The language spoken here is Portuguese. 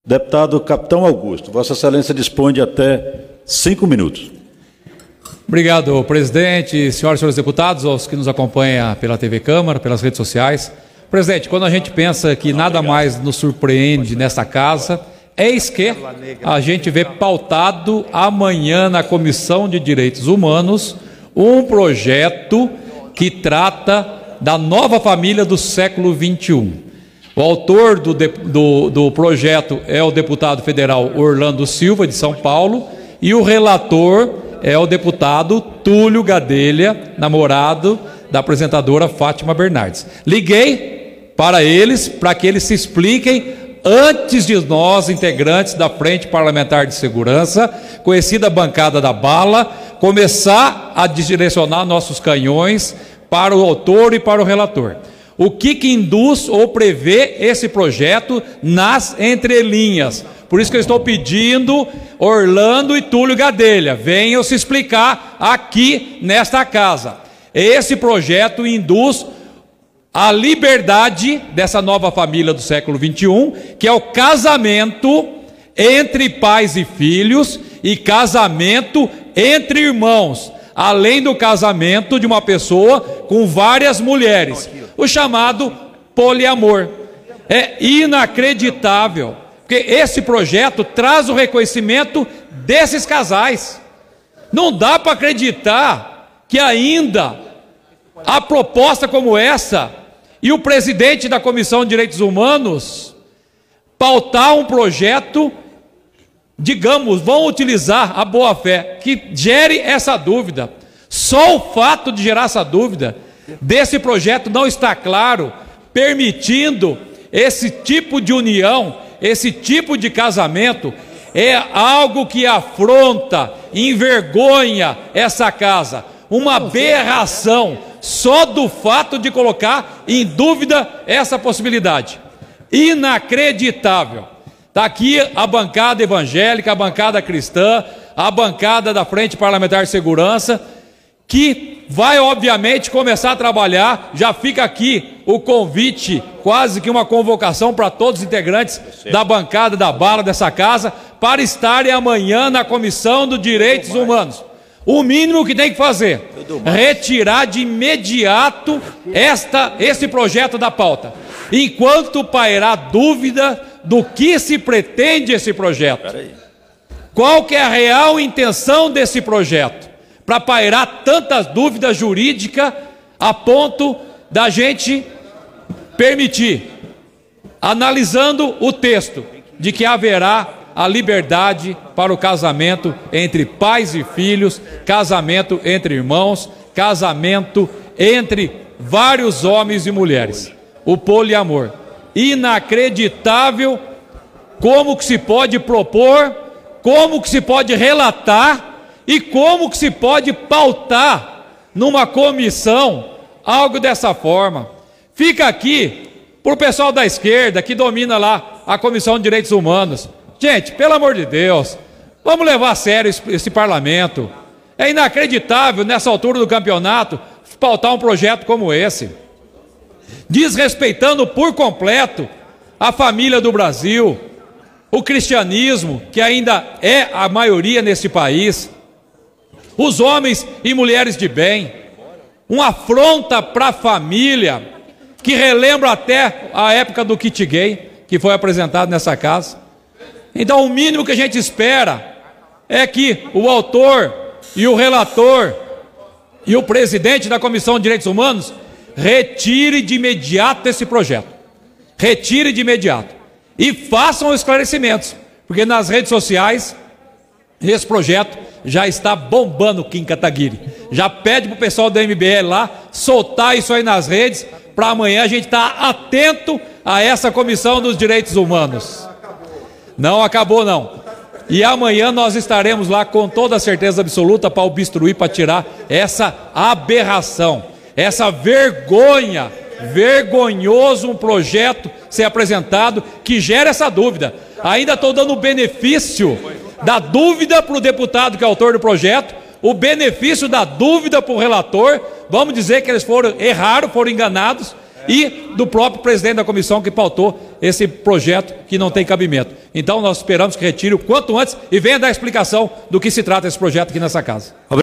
Deputado Capitão Augusto, Vossa Excelência dispõe de até 5 minutos. Obrigado, presidente, senhoras e senhores deputados, aos que nos acompanham pela TV Câmara, pelas redes sociais. Presidente, quando a gente pensa que nada mais nos surpreende nesta casa, eis que a gente vê pautado amanhã na Comissão de Direitos Humanos um projeto que trata da nova família do século XXI. O autor do projeto é o deputado federal Orlando Silva, de São Paulo, e o relator é o deputado Túlio Gadelha, namorado da apresentadora Fátima Bernardes. Liguei para eles, para que eles se expliquem antes de nós, integrantes da Frente Parlamentar de Segurança, conhecida bancada da bala, começar a direcionar nossos canhões para o autor e para o relator. O que induz ou prevê esse projeto nas entrelinhas? Por isso que eu estou pedindo Orlando e Túlio Gadelha, venham se explicar aqui nesta casa. Esse projeto induz a liberdade dessa nova família do século XXI, que é o casamento entre pais e filhos e casamento entre irmãos, além do casamento de uma pessoa com várias mulheres, o chamado poliamor. É inacreditável, porque esse projeto traz o reconhecimento desses casais. Não dá para acreditar que ainda há proposta como essa e o presidente da Comissão de Direitos Humanos pautar um projeto, digamos, vão utilizar a boa-fé, que gere essa dúvida. Só o fato de gerar essa dúvida desse projeto não está claro, permitindo esse tipo de união, esse tipo de casamento, é algo que afronta, envergonha essa casa, uma aberração, só do fato de colocar em dúvida essa possibilidade. Inacreditável. Está aqui a bancada evangélica, a bancada cristã, a bancada da Frente Parlamentar de Segurança, que vai obviamente começar a trabalhar. Já fica aqui o convite, quase que uma convocação para todos os integrantes da bancada da bala dessa casa, para estarem amanhã na Comissão dos Direitos Humanos. O mínimo que tem que fazer, retirar de imediato esse projeto da pauta, enquanto pairar dúvida do que se pretende esse projeto. Qual que é a real intenção desse projeto? Para pairar tantas dúvidas jurídicas a ponto da gente permitir, analisando o texto, de que haverá a liberdade para o casamento entre pais e filhos, casamento entre irmãos, casamento entre vários homens e mulheres. O poliamor. Inacreditável como que se pode propor, como que se pode relatar e como que se pode pautar numa comissão algo dessa forma. Fica aqui para o pessoal da esquerda que domina lá a Comissão de Direitos Humanos. Gente, pelo amor de Deus, vamos levar a sério esse parlamento. É inacreditável, nessa altura do campeonato, pautar um projeto como esse, desrespeitando por completo a família do Brasil, o cristianismo, que ainda é a maioria nesse país, os homens e mulheres de bem, uma afronta para a família, que relembra até a época do kit gay, que foi apresentado nessa casa. Então o mínimo que a gente espera é que o autor e o relator e o presidente da Comissão de Direitos Humanos retire de imediato esse projeto. Retire de imediato. E façam esclarecimentos, porque nas redes sociais esse projeto já está bombando Kim Kataguiri. Já pede para o pessoal do MBL lá soltar isso aí nas redes, para amanhã a gente estar atento a essa Comissão dos Direitos Humanos. Não acabou não. E amanhã nós estaremos lá com toda a certeza absoluta para obstruir, para tirar essa aberração, essa vergonha, vergonhoso um projeto ser apresentado que gera essa dúvida. Ainda estou dando o benefício da dúvida para o deputado que é autor do projeto, o benefício da dúvida para o relator. Vamos dizer que eles erraram, foram enganados, e do próprio presidente da comissão que pautou esse projeto que não tem cabimento. Então nós esperamos que retire o quanto antes e venha dar explicação do que se trata esse projeto aqui nessa casa.